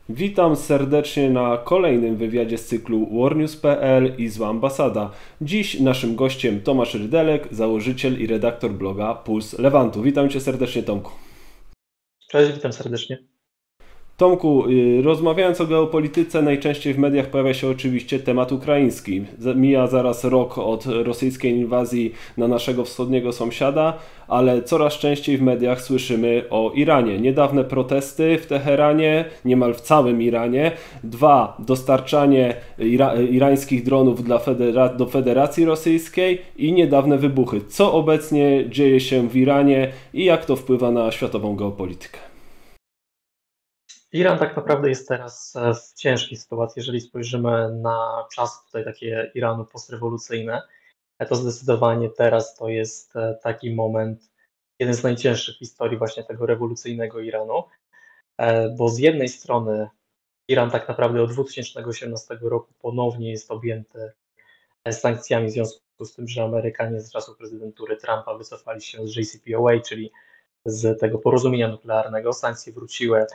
Witam serdecznie na kolejnym wywiadzie z cyklu warnews.pl i Zła Ambasada. Dziś naszym gościem Tomasz Rydelek, założyciel i redaktor bloga Puls Lewantu. Witam Cię serdecznie, Tomku. Cześć, witam serdecznie. Tomku, rozmawiając o geopolityce, najczęściej w mediach pojawia się oczywiście temat ukraiński. Mija zaraz rok od rosyjskiej inwazji na naszego wschodniego sąsiada, ale coraz częściej w mediach słyszymy o Iranie. Niedawne protesty w Teheranie, niemal w całym Iranie. Dostarczanie irańskich dronów do Federacji Rosyjskiej i niedawne wybuchy. Co obecnie dzieje się w Iranie i jak to wpływa na światową geopolitykę? Iran tak naprawdę jest teraz w ciężkiej sytuacji, jeżeli spojrzymy na czas tutaj takie Iranu postrewolucyjne, to zdecydowanie teraz to jest taki moment, jeden z najcięższych w historii właśnie tego rewolucyjnego Iranu, bo z jednej strony Iran tak naprawdę od 2018 roku ponownie jest objęty sankcjami w związku z tym, że Amerykanie z czasów prezydentury Trumpa wycofali się z JCPOA, czyli z tego porozumienia nuklearnego. Sankcje wróciły.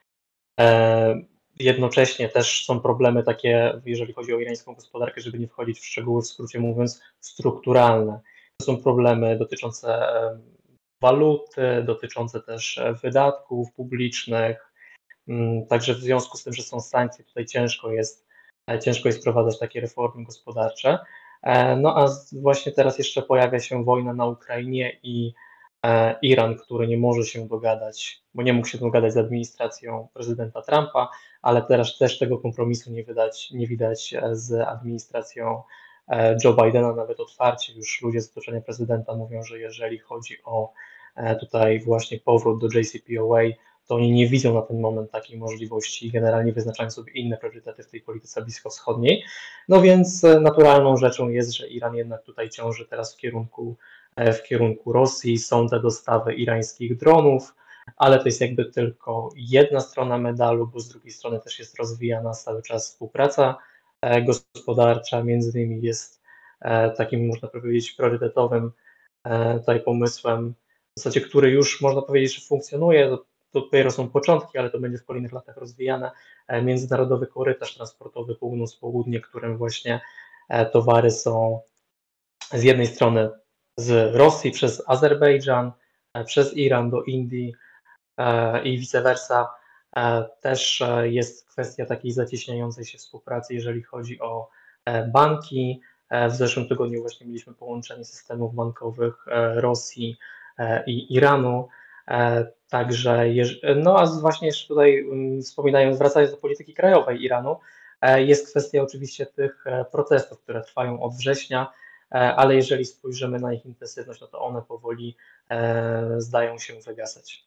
Jednocześnie też są problemy takie, jeżeli chodzi o irańską gospodarkę, żeby nie wchodzić w szczegóły, w skrócie mówiąc, strukturalne. To są problemy dotyczące waluty, dotyczące też wydatków publicznych. Także w związku z tym, że są sankcje, tutaj ciężko jest wprowadzać takie reformy gospodarcze. No a właśnie teraz jeszcze pojawia się wojna na Ukrainie i Iran, który nie może się dogadać, bo nie mógł się dogadać z administracją prezydenta Trumpa, ale teraz też tego kompromisu nie widać z administracją Joe Bidena. Nawet otwarcie już ludzie z otoczenia prezydenta mówią, że jeżeli chodzi o tutaj właśnie powrót do JCPOA, to oni nie widzą na ten moment takiej możliwości i generalnie wyznaczają sobie inne priorytety w tej polityce bliskowschodniej. No więc naturalną rzeczą jest, że Iran jednak tutaj ciąży teraz w kierunku Rosji. Są te dostawy irańskich dronów, ale to jest jakby tylko jedna strona medalu, bo z drugiej strony też jest rozwijana cały czas współpraca gospodarcza. Między innymi jest takim, można powiedzieć, priorytetowym tutaj pomysłem, w zasadzie, który już można powiedzieć, że funkcjonuje. To dopiero są początki, ale to będzie w kolejnych latach rozwijane. Międzynarodowy korytarz transportowy północ-południe, którym właśnie towary są z jednej strony z Rosji przez Azerbejdżan, przez Iran do Indii i vice versa. Też jest kwestia takiej zacieśniającej się współpracy, jeżeli chodzi o banki. W zeszłym tygodniu właśnie mieliśmy połączenie systemów bankowych Rosji i Iranu. Także, no a właśnie jeszcze tutaj wracając do polityki krajowej Iranu, jest kwestia oczywiście tych protestów, które trwają od września, ale jeżeli spojrzymy na ich intensywność, no to one powoli zdają się wygasać.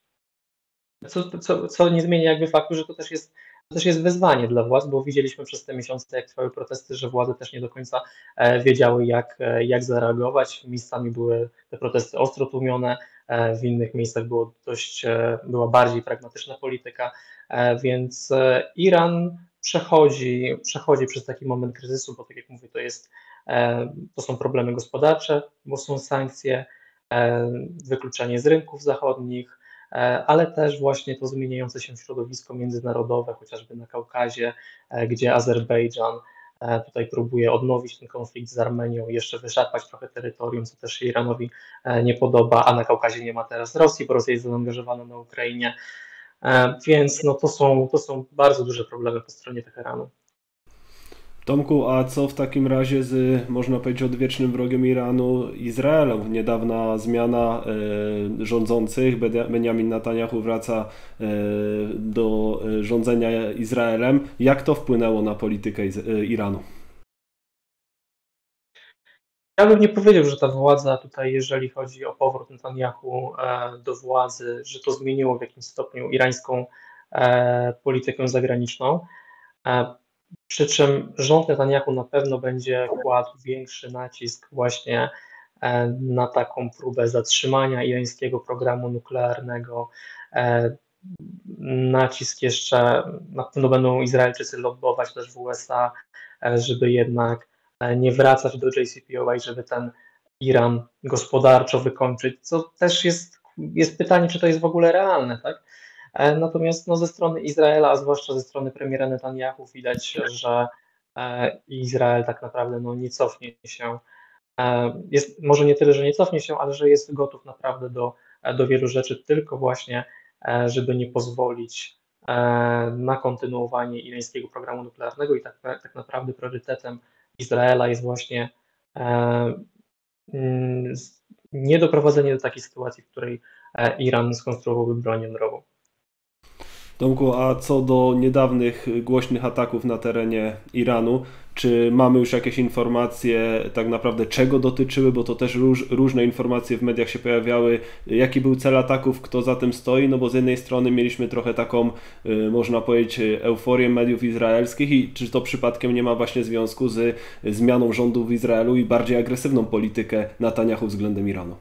Co nie zmienia jakby faktu, że to też jest wyzwanie dla władz, bo widzieliśmy przez te miesiące, jak trwały protesty, że władze też nie do końca wiedziały, jak zareagować. Miejscami były te protesty ostro tłumione, w innych miejscach była bardziej pragmatyczna polityka, więc Iran przechodzi przez taki moment kryzysu, bo tak jak mówię, to są problemy gospodarcze, bo są sankcje, wykluczenie z rynków zachodnich, ale też właśnie to zmieniające się środowisko międzynarodowe, chociażby na Kaukazie, gdzie Azerbejdżan tutaj próbuje odnowić ten konflikt z Armenią i jeszcze wyszarpać trochę terytorium, co też się Iranowi nie podoba, a na Kaukazie nie ma teraz Rosji, bo Rosja jest zaangażowana na Ukrainie, więc no to są bardzo duże problemy po stronie Teheranu. Tomku, a co w takim razie z, można powiedzieć, odwiecznym wrogiem Iranu, Izraelem? Niedawna zmiana rządzących, Benjamin Netanyahu wraca do rządzenia Izraelem. Jak to wpłynęło na politykę Iranu? Ja bym nie powiedział, że ta władza tutaj, jeżeli chodzi o powrót Netanyahu do władzy, że to zmieniło w jakimś stopniu irańską politykę zagraniczną. Przy czym rząd Netanyahu na pewno będzie kładł większy nacisk właśnie na taką próbę zatrzymania irańskiego programu nuklearnego. Nacisk jeszcze, na pewno będą Izraelczycy lobbować też w USA, żeby jednak nie wracać do JCPOA, żeby ten Iran gospodarczo wykończyć, co też jest pytanie, czy to jest w ogóle realne, tak? Natomiast no, ze strony Izraela, a zwłaszcza ze strony premiera Netanyahu widać, że Izrael tak naprawdę no, nie cofnie się. Jest, może nie tyle, że nie cofnie się, ale że jest gotów naprawdę do wielu rzeczy, tylko właśnie, żeby nie pozwolić na kontynuowanie irańskiego programu nuklearnego i tak naprawdę priorytetem Izraela jest właśnie niedoprowadzenie do takiej sytuacji, w której Iran skonstruowałby broń jądrową. Tomku, a co do niedawnych głośnych ataków na terenie Iranu, czy mamy już jakieś informacje tak naprawdę czego dotyczyły, bo to też różne informacje w mediach się pojawiały, jaki był cel ataków, kto za tym stoi, no bo z jednej strony mieliśmy trochę taką, można powiedzieć, euforię mediów izraelskich i czy to przypadkiem nie ma właśnie związku z zmianą rządu w Izraelu i bardziej agresywną politykę Netanyahu względem Iranu?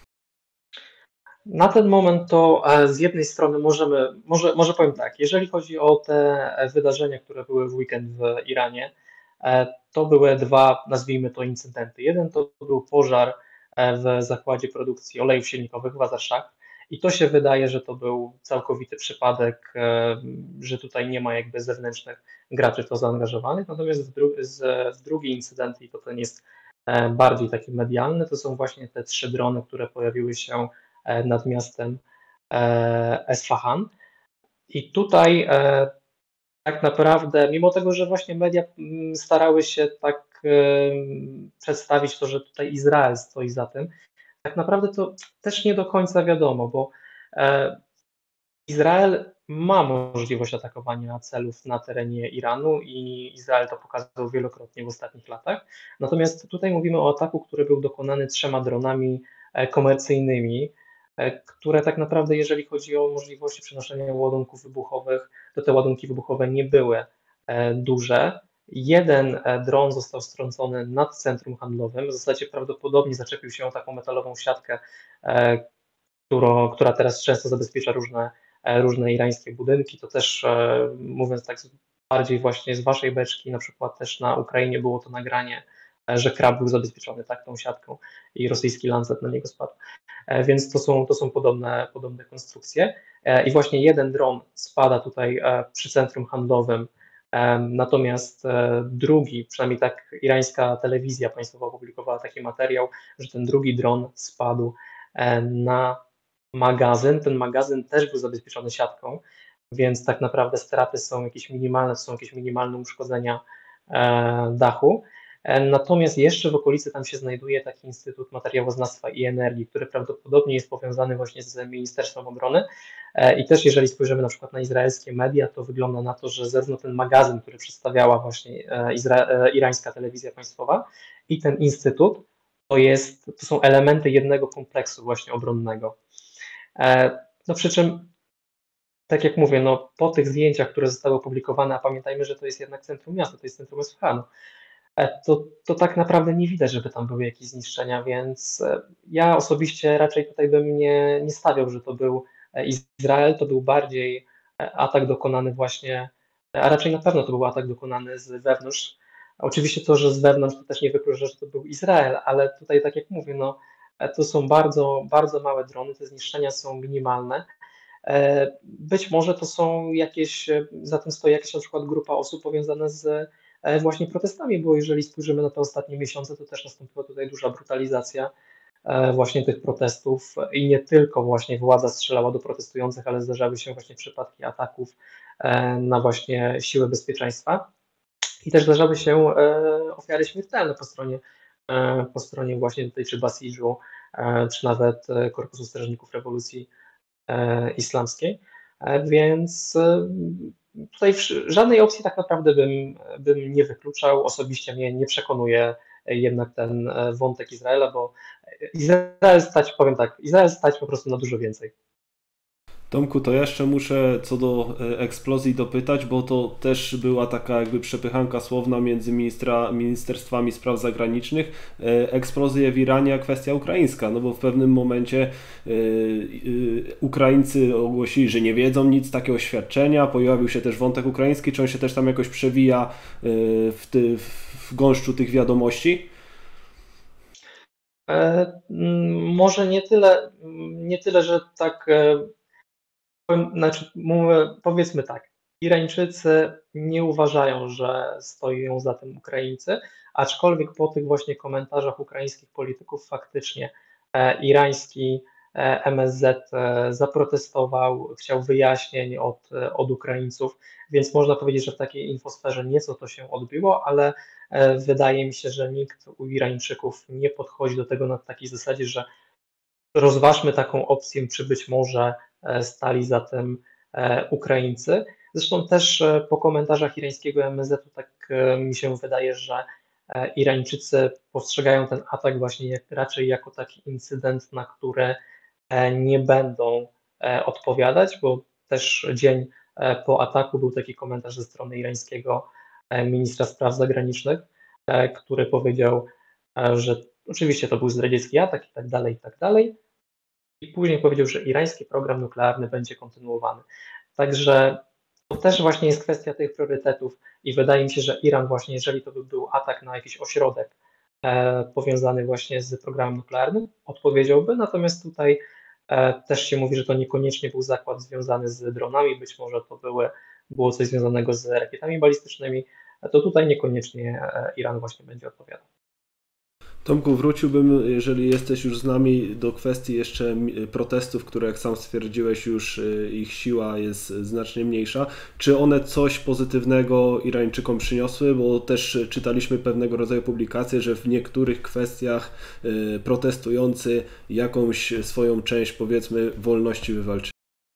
Na ten moment to z jednej strony może powiem tak, jeżeli chodzi o te wydarzenia, które były w weekend w Iranie, to były dwa, nazwijmy to, incydenty. Jeden to był pożar w zakładzie produkcji olejów silnikowych w Azar i to się wydaje, że to był całkowity przypadek, że tutaj nie ma jakby zewnętrznych graczy w to zaangażowanych. Natomiast drugi incydent, i to ten jest bardziej taki medialny, to są właśnie te 3 drony, które pojawiły się nad miastem Esfahan. I tutaj tak naprawdę, mimo tego, że właśnie media starały się tak przedstawić to, że tutaj Izrael stoi za tym, tak naprawdę to też nie do końca wiadomo, bo Izrael ma możliwość atakowania celów na terenie Iranu i Izrael to pokazał wielokrotnie w ostatnich latach. Natomiast tutaj mówimy o ataku, który był dokonany 3 dronami komercyjnymi, które tak naprawdę, jeżeli chodzi o możliwości przenoszenia ładunków wybuchowych, to te ładunki wybuchowe nie były duże. Jeden dron został strącony nad centrum handlowym, w zasadzie prawdopodobnie zaczepił się o taką metalową siatkę, która teraz często zabezpiecza różne irańskie budynki. To też, mówiąc tak bardziej właśnie z waszej beczki, na przykład też na Ukrainie było to nagranie, że krab był zabezpieczony tak tą siatką i rosyjski Lancet na niego spadł. Więc to są podobne konstrukcje. I właśnie jeden dron spada tutaj przy centrum handlowym, natomiast drugi, przynajmniej tak irańska telewizja państwowa opublikowała taki materiał, że ten drugi dron spadł na magazyn. Ten magazyn też był zabezpieczony siatką, więc tak naprawdę straty są jakieś minimalne, są jakieś minimalne uszkodzenia dachu. Natomiast jeszcze w okolicy tam się znajduje taki Instytut Materiałoznawstwa i Energii, który prawdopodobnie jest powiązany właśnie z Ministerstwem Obrony. I też jeżeli spojrzymy na przykład na izraelskie media, to wygląda na to, że zarówno ten magazyn, który przedstawiała właśnie irańska telewizja państwowa i ten instytut, to są elementy jednego kompleksu właśnie obronnego. No przy czym, tak jak mówię, no po tych zdjęciach, które zostały opublikowane, a pamiętajmy, że to jest jednak centrum miasta, to jest centrum Esfahanu, to tak naprawdę nie widać, żeby tam były jakieś zniszczenia, więc ja osobiście raczej tutaj bym nie stawiał, że to był Izrael, to był bardziej atak dokonany właśnie, a raczej na pewno to był atak dokonany z wewnątrz. Oczywiście to, że z wewnątrz to też nie wyklucza, że to był Izrael, ale tutaj tak jak mówię, no to są bardzo, bardzo małe drony, te zniszczenia są minimalne. Być może to są jakieś, za tym stoi jakaś na przykład grupa osób powiązana z właśnie protestami, bo jeżeli spojrzymy na te ostatnie miesiące, to też nastąpiła tutaj duża brutalizacja właśnie tych protestów i nie tylko właśnie władza strzelała do protestujących, ale zdarzały się właśnie przypadki ataków na właśnie siły bezpieczeństwa i też zdarzały się ofiary śmiertelne po stronie właśnie tutaj czy Basiju, czy nawet Korpusu Strażników Rewolucji Islamskiej, więc tutaj żadnej opcji tak naprawdę bym nie wykluczał. Osobiście mnie nie przekonuje jednak ten wątek Izraela, bo Izrael stać po prostu na dużo więcej. Tomku, to jeszcze muszę co do eksplozji dopytać, bo to też była taka jakby przepychanka słowna między ministerstwami spraw zagranicznych. Eksplozje w Iranie, a kwestia ukraińska, no bo w pewnym momencie Ukraińcy ogłosili, że nie wiedzą nic, takie oświadczenia, pojawił się też wątek ukraiński, czy on się też tam jakoś przewija w gąszczu tych wiadomości? Może nie tyle, że tak Powiedzmy tak, Irańczycy nie uważają, że stoją za tym Ukraińcy, aczkolwiek po tych właśnie komentarzach ukraińskich polityków faktycznie irański MSZ zaprotestował, chciał wyjaśnień od Ukraińców, więc można powiedzieć, że w takiej infosferze nieco to się odbiło, ale wydaje mi się, że nikt u Irańczyków nie podchodzi do tego na takiej zasadzie, że rozważmy taką opcję, czy być może stali za tym Ukraińcy. Zresztą też po komentarzach irańskiego MSZ-u tak mi się wydaje, że Irańczycy postrzegają ten atak właśnie raczej jako taki incydent, na który nie będą odpowiadać, bo też dzień po ataku był taki komentarz ze strony irańskiego ministra spraw zagranicznych, który powiedział, że oczywiście to był zdradziecki atak i tak dalej, i tak dalej. I później powiedział, że irański program nuklearny będzie kontynuowany. Także to też właśnie jest kwestia tych priorytetów i wydaje mi się, że Iran właśnie, jeżeli to by był atak na jakiś ośrodek powiązany właśnie z programem nuklearnym, odpowiedziałby, natomiast tutaj też się mówi, że to niekoniecznie był zakład związany z dronami, być może to było coś związanego z rakietami balistycznymi, to tutaj niekoniecznie Iran właśnie będzie odpowiadał. Tomku, wróciłbym, jeżeli jesteś już z nami, do kwestii jeszcze protestów, które jak sam stwierdziłeś, już ich siła jest znacznie mniejsza. Czy one coś pozytywnego Irańczykom przyniosły? Bo też czytaliśmy pewnego rodzaju publikacje, że w niektórych kwestiach protestujący jakąś swoją część, powiedzmy, wolności wywalczyli.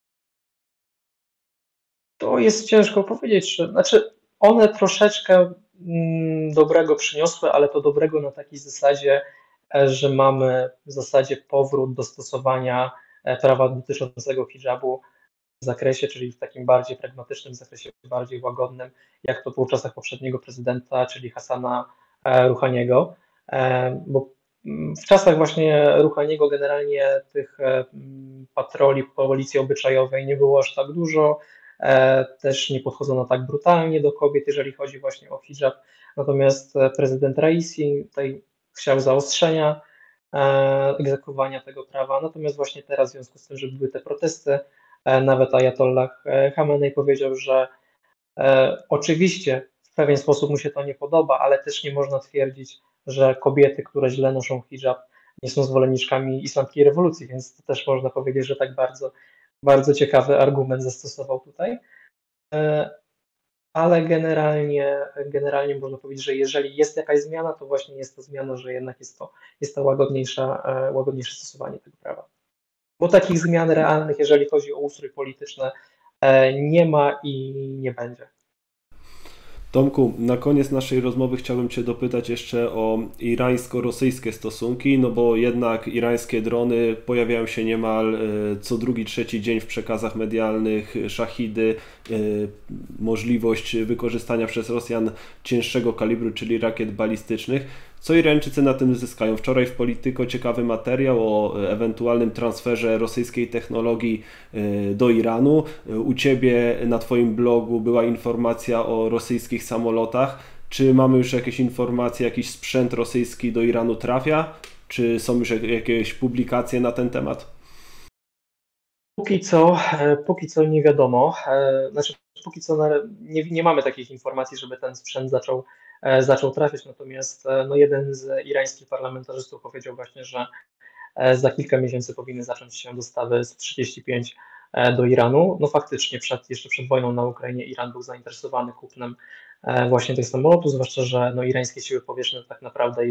To jest ciężko powiedzieć, znaczy one troszeczkę dobrego przyniosły, ale to dobrego na takiej zasadzie, że mamy w zasadzie powrót do stosowania prawa dotyczącego hidżabu w zakresie, czyli w takim bardziej pragmatycznym zakresie, bardziej łagodnym, jak to było w czasach poprzedniego prezydenta, czyli Hasana Rouhaniego, bo w czasach właśnie Rouhaniego generalnie tych patroli policji obyczajowej nie było aż tak dużo, też nie podchodzono tak brutalnie do kobiet, jeżeli chodzi właśnie o hijab. Natomiast prezydent Raisi tutaj chciał zaostrzenia egzekwowania tego prawa. Natomiast właśnie teraz w związku z tym, że były te protesty, nawet Ayatollah Khamenei powiedział, że oczywiście w pewien sposób mu się to nie podoba, ale też nie można twierdzić, że kobiety, które źle noszą hijab, nie są zwolenniczkami islamskiej rewolucji, więc to też można powiedzieć, że tak bardzo, bardzo ciekawy argument zastosował tutaj. Ale generalnie można powiedzieć, że jeżeli jest jakaś zmiana, to właśnie jest to zmiana, że jednak jest to łagodniejsze stosowanie tego prawa. Bo takich zmian realnych, jeżeli chodzi o ustrój polityczny, nie ma i nie będzie. Tomku, na koniec naszej rozmowy chciałbym Cię dopytać jeszcze o irańsko-rosyjskie stosunki, no bo jednak irańskie drony pojawiają się niemal co drugi, trzeci dzień w przekazach medialnych, szahidy, możliwość wykorzystania przez Rosjan cięższego kalibru, czyli rakiet balistycznych. Co Irańczycy na tym zyskają? Wczoraj w Polityko ciekawy materiał o ewentualnym transferze rosyjskiej technologii do Iranu. U Ciebie na Twoim blogu była informacja o rosyjskich samolotach. Czy mamy już jakieś informacje, jakiś sprzęt rosyjski do Iranu trafia? Czy są już jakieś publikacje na ten temat? Póki co nie wiadomo. Znaczy, póki co nie mamy takich informacji, żeby ten sprzęt zaczął trafiać, natomiast no, jeden z irańskich parlamentarzystów powiedział właśnie, że za kilka miesięcy powinny zacząć się dostawy S-35 do Iranu. No faktycznie jeszcze przed wojną na Ukrainie Iran był zainteresowany kupnem właśnie tych samolotów, zwłaszcza, że no, irańskie siły powietrzne tak naprawdę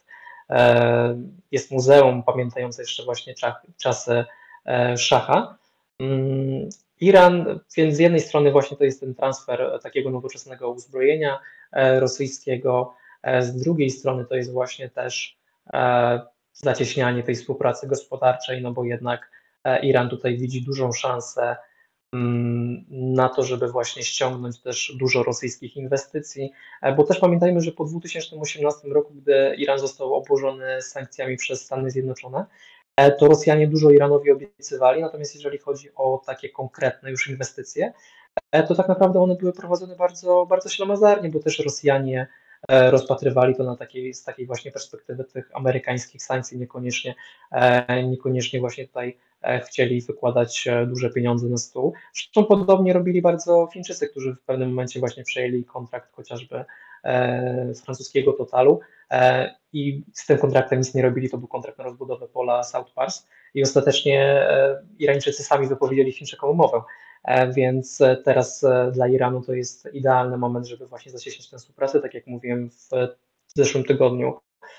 jest muzeum pamiętające jeszcze właśnie czasy szacha. Iran, więc z jednej strony właśnie to jest ten transfer takiego nowoczesnego uzbrojenia rosyjskiego, z drugiej strony to jest właśnie też zacieśnianie tej współpracy gospodarczej, no bo jednak Iran tutaj widzi dużą szansę na to, żeby właśnie ściągnąć też dużo rosyjskich inwestycji, bo też pamiętajmy, że po 2018 roku, gdy Iran został obłożony sankcjami przez Stany Zjednoczone, to Rosjanie dużo Iranowi obiecywali, natomiast jeżeli chodzi o takie konkretne już inwestycje, to tak naprawdę one były prowadzone bardzo, bardzo ślamazarnie, bo też Rosjanie rozpatrywali to z takiej właśnie perspektywy tych amerykańskich sankcji, niekoniecznie właśnie tutaj chcieli wykładać duże pieniądze na stół. Zresztą podobnie robili bardzo Chińczycy, którzy w pewnym momencie właśnie przejęli kontrakt chociażby francuskiego Totalu i z tym kontraktem nic nie robili, to był kontrakt na rozbudowę pola South Pars i ostatecznie Irańczycy sami wypowiedzieli Chińczykom umowę. Więc teraz dla Iranu to jest idealny moment, żeby właśnie zacieśnić tę współpracę. Tak jak mówiłem, w zeszłym tygodniu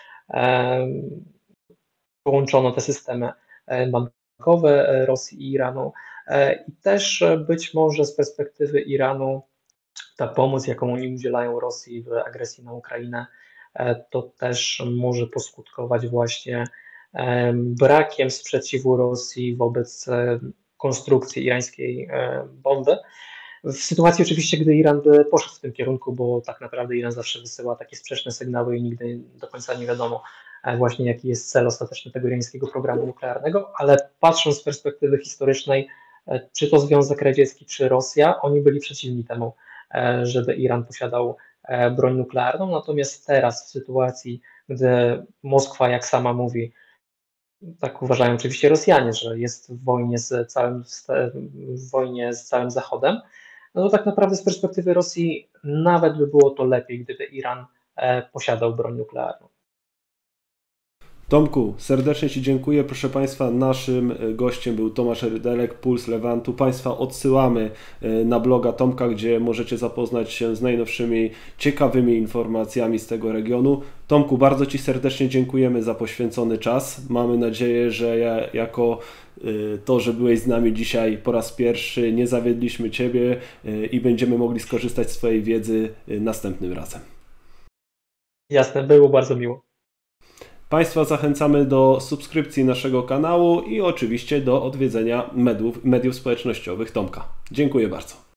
połączono te systemy bankowe Rosji i Iranu i też być może z perspektywy Iranu ta pomoc, jaką oni udzielają Rosji w agresji na Ukrainę, to też może poskutkować właśnie brakiem sprzeciwu Rosji wobec konstrukcji irańskiej bomby. W sytuacji oczywiście, gdy Iran by poszedł w tym kierunku, bo tak naprawdę Iran zawsze wysyła takie sprzeczne sygnały i nigdy do końca nie wiadomo właśnie jaki jest cel ostateczny tego irańskiego programu nuklearnego, ale patrząc z perspektywy historycznej, czy to Związek Radziecki, czy Rosja, oni byli przeciwni temu, żeby Iran posiadał broń nuklearną, natomiast teraz w sytuacji, gdy Moskwa, jak sama mówi, tak uważają oczywiście Rosjanie, że jest w wojnie z całym Zachodem, no to tak naprawdę z perspektywy Rosji nawet by było to lepiej, gdyby Iran posiadał broń nuklearną. Tomku, serdecznie Ci dziękuję. Proszę Państwa, naszym gościem był Tomasz Rydelek, Puls Lewantu. Państwa odsyłamy na bloga Tomka, gdzie możecie zapoznać się z najnowszymi, ciekawymi informacjami z tego regionu. Tomku, bardzo Ci serdecznie dziękujemy za poświęcony czas. Mamy nadzieję, że jako to, że byłeś z nami dzisiaj po raz pierwszy, nie zawiedliśmy Ciebie i będziemy mogli skorzystać z Twojej wiedzy następnym razem. Jasne, było bardzo miło. Państwa zachęcamy do subskrypcji naszego kanału i oczywiście do odwiedzenia mediów społecznościowych Tomka. Dziękuję bardzo.